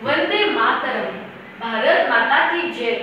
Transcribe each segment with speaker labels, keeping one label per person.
Speaker 1: वंदे मातरम, भारत माता की जय,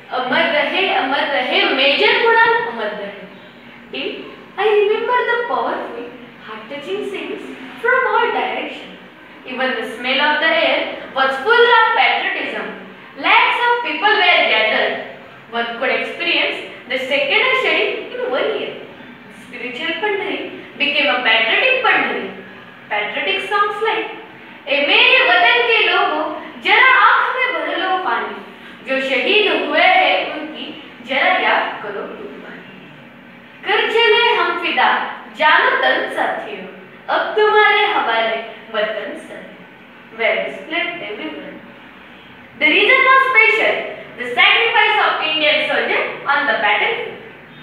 Speaker 1: अमर रहे मेजर कुणाल, अमर रहे. Till I remember the powerful, heart-touching scenes from all directions. Even the smell of the air was full of patriotism. Lakhs of people were gathered. One could experience the second Shahid in 1 year. Spiritual Pandhari became a patriotic Pandhari. Patriotic songs like ए मेरे वतन के लोगों, जरा आँख में भर लो पानी, जो शहीद हुए हैं उनकी जरा याद करो कुर्बानी. कर चले हम फिदा, जानो तन साथियों, अब तुम्हारे हवाले वतन सर. Were displayed everywhere. The reason was special, the sacrifice of Indian soldier on the battlefield.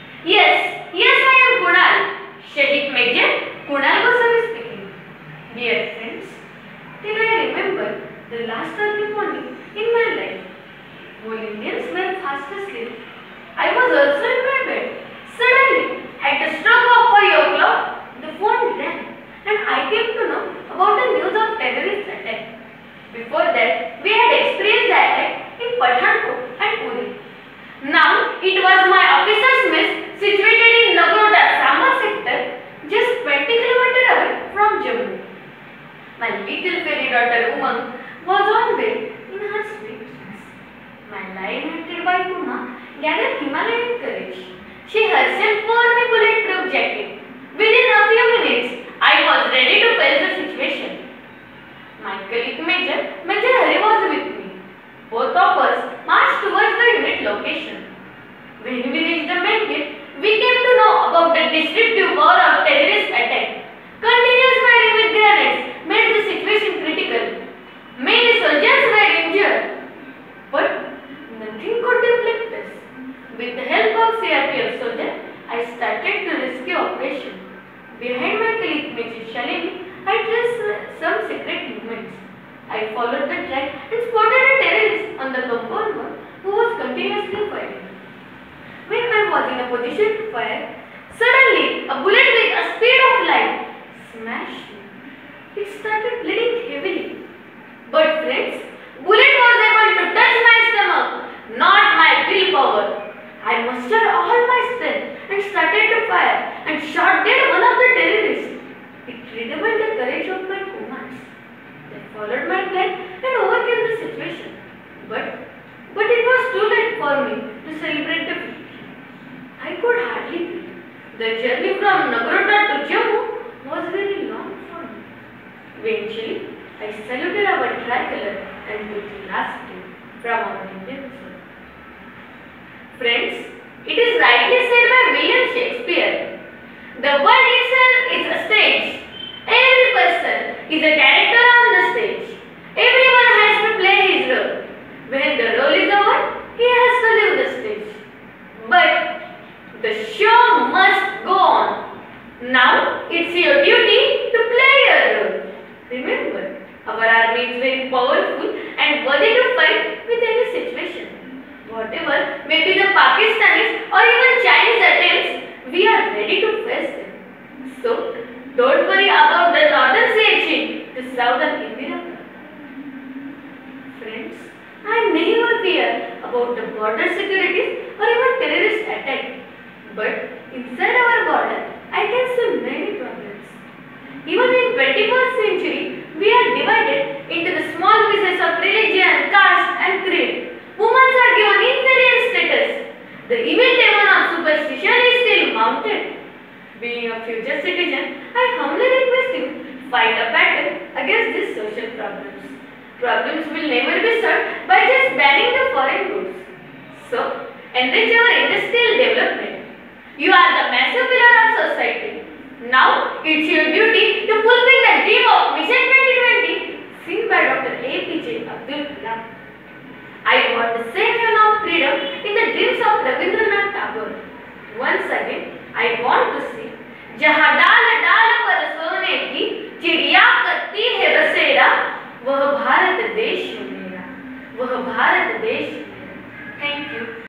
Speaker 1: Yes, I am Kunal, Shahid Major Kunal Gosavi speaking. Dear friends, till I remember the last early morning in my life, while Indians were fast asleep, I was also in my bed. Suddenly, at the stroke of 5 o'clock, the phone rang, and I came to know about the news of terrorist attack. Before that, we had experienced the attack in Pathankot and Puri. Now, it was my officer's mess situated in Nagroda Sama sector, just 20 km away from Jammu. My little fairy daughter Umang was on bed in her sweet dreams. My lion-hearted wife Uma gathered Himalayan courage. She herself wore my bulletproof jacket. Within a few minutes, I was ready to face the situation. My colleague Major Hari was with me. Both of us marched towards the unit location. When we reached the main gate, we came to know about the destructive power of terrorist attack. Continuous firing with grenades made the situation critical. Many soldiers were injured, but nothing could deflect us. With the help of CRPF soldiers, I started the rescue operation. Behind my colleague Major Shalini, I traced some secret movements. I followed the track and spotted a terrorist on the compound wall who was continuously firing. When I was in a position to fire, suddenly a bullet with a speed of light smashed me. It started bleeding heavily. But friends, bullet was able to touch my stomach, not my willpower. I mustered all my strength and started to fire and shot dead one of the terrorists. It redoubled the courage of my commands. They followed my plan and overcame the situation. But it was too late for me to celebrate the victory. I could hardly breathe. The journey from Nagroda to Jammu was very long for me. Eventually, I saluted our tricolor and took the last day from our Indian soil. Friends, it is rightly said by William Shakespeare, the world itself is a stage. Every person is a character on the stage. Everyone has to play his role. When the role is over, he has to leave the stage. But the show must go on. Now, it's your duty to play your role. Remember, our army is very powerful and worthy to fight with any situation. Whatever may be the Pakistanis or even Chinese attempts, we are ready to face them. So, don't worry about the northern siege to southern India. Friends, I never fear about the border securities or even terrorist attack. But inside our border, I can see many problems. Even in 21st century, we are divided into the small pieces of religion, caste and creed. Women are given inferior status. The evil demon of superstition is still mounted. Being a future citizen, I humbly request you, fight a battle against these social problems. Problems will never be solved by just banning the foreign goods. So, enrich our industrial development. You are the massive pillar of society. Now, it's your duty to fulfill the dream of Mission 2020 seen by Dr. APJ Abdul Kalam. I want the same hymn of freedom in the dreams of Rabindranath Tagore. Once again, I want to say, जहाँ डाल डाल पर सोने की चिड़िया करती है बसेरा, वह भारत देश मेरा, वह भारत देश मेरा. Thank you.